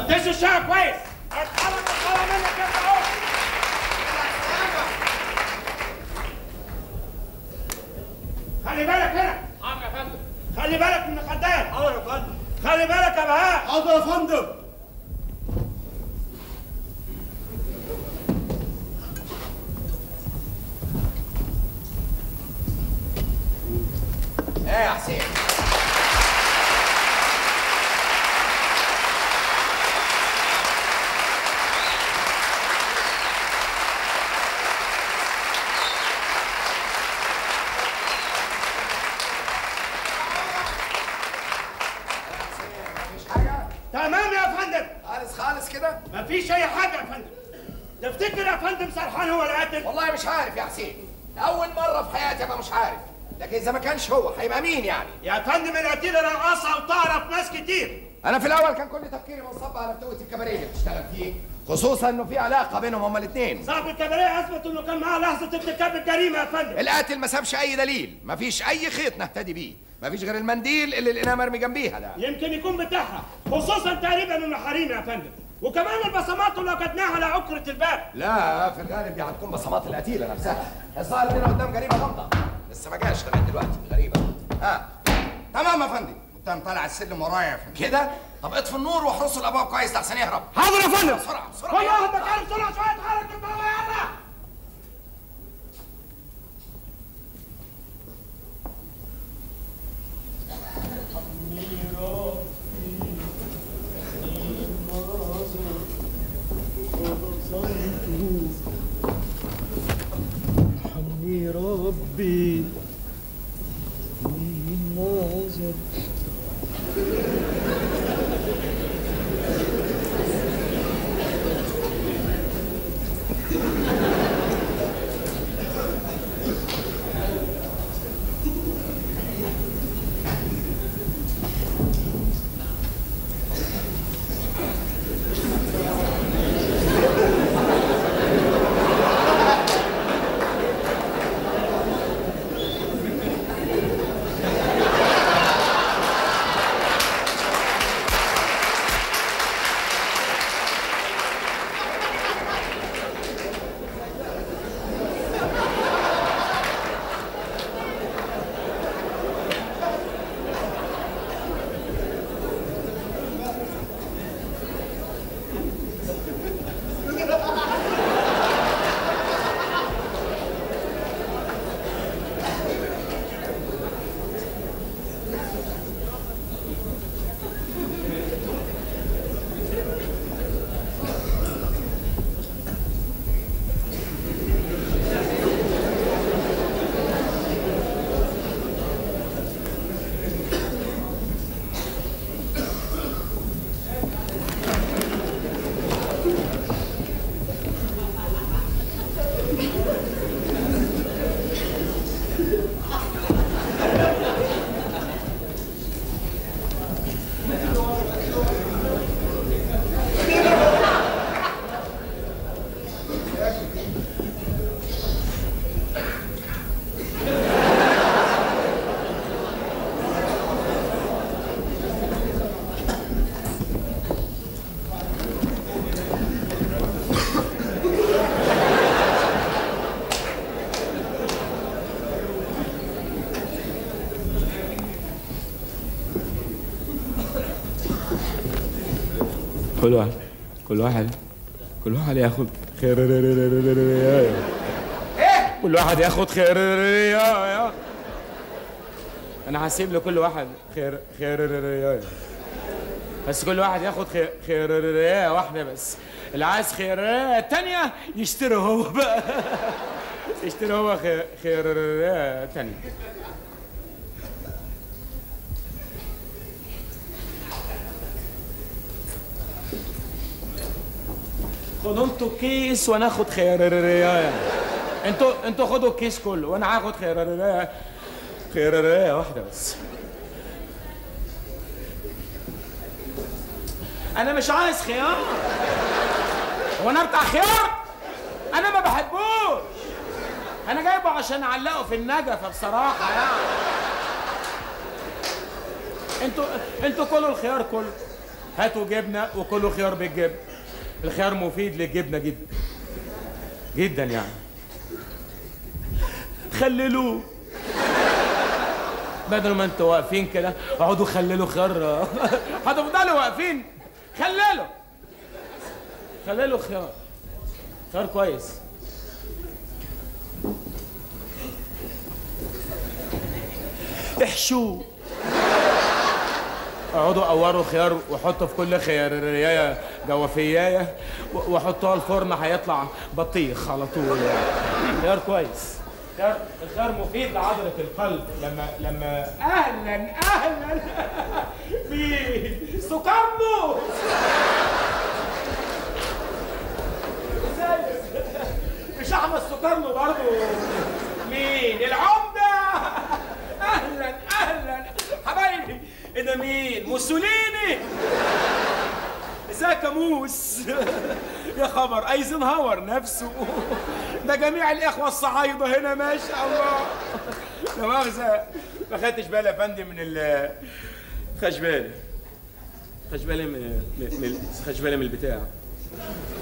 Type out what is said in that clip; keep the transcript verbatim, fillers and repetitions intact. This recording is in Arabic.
فتش الشقه كويس. اتحرك الصلاه منك انت اهو. خلي بالك هنا. حاضر يا فندم. خلي بالك من الخدام. حاضر يا فندم. خلي بالك يا بهاء. حاضر يا فندم. ايه يا حسين؟ تمام يا فندم. خالص خالص كده؟ مفيش أي حاجة يا فندم. تفتكر يا فندم سرحان هو القاتل؟ والله مش عارف يا حسين. أول مرة في حياتي أبقى مش عارف. لكن إذا ما كانش هو هيبقى مين يعني؟ يا فندم القتيل رقاصة وتعرف ناس كتير. أنا في الأول كان كل تفكيري منصب على بتوة الكباريه اللي بتشتغل فيه، خصوصا إنه في علاقة بينهم هما الاتنين. صاحب الكباريه أثبت إنه كان معاه لحظة ارتكاب الجريمة يا فندم. القاتل ما سابش أي دليل، مفيش أي خيط نهتدي بيه، مفيش غير المنديل اللي لقيناه مرمي جنبيها ده. يمكن يكون بتاعها، خصوصا تقريبا إنه حريم يا فندم. وكمان البصمات اللي وجدناها على عكرة الباب. لا في الغالب دي هتكون بصمات القتيلة نفسها. الظاهر إننا قدام جريمة غامضة. لسه ما جاش لغاية دلوقتي، غريبة. ها تمام يا فندم. كنت طالع السلم ورايا يا فندم. كده؟ طب اطفي النور واحرسوا الابواب كويس لحسن يهرب. حاضر يا فندم. بسرعة بسرعة. كل واحد مكانه بسرعة شوية. اتحرك انت هو يلا. ارحمني ربي من نظر. كل واحد كل واحد كل واحد ياخد خير. كل واحد ياخد خير. انا هسيب لكل واحد خير خير بس كل واحد ياخد خير خير واحده بس. اللي عايز خير تانية يشتري هو بقى. يشتري هو خير خير تانية. خدوا انتوا الكيس وانا اخد خير. انتوا انتوا خدوا الكيس كله وانا هاخد خير خير واحده بس. انا مش عايز خيار. هو انا بتاع خيار؟ انا ما بحبوش. انا جايبه عشان اعلقه في النجفه بصراحه يعني. انتوا انتوا كلوا الخيار كله. هاتوا جبنه وكلوا خيار بالجبن. الخيار مفيد للجبنه جدا جدا يعني. خللوه بدل ما انتوا واقفين كده اقعدوا خللوا خيار. هتفضلوا واقفين. خللوا خللوا خيار خيار كويس. احشوه. اقعدوا قوروا خيار وحطوا في كل خيارية جوافيايه وحطوها الفرن هيطلع بطيخ على طول يعني. خيار كويس. خيار الخيار مفيد لعضلة القلب. لما لما اهلا اهلا مين؟ سكرنو. مش احمد سكرنو برضه؟ مين؟ العمدة. اهلا اهلا حبايبي. ايه ده مين؟ موسوليني. ازيك يا موس؟ يا خبر ايزنهاور نفسه. ده جميع الاخوه الصعايده هنا ما شاء الله. لا مؤاخذه ما خدتش بالي يا فندم من ال خدش بالي خدش بالي من من خدش بالي من البتاع.